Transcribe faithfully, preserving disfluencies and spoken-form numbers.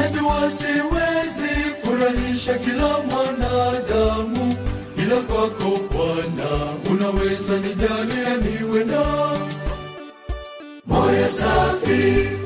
Najua siwezi furahisha kila mwanadamu, ila kwako Bwana unaweza nijalia niwe na moyo safi.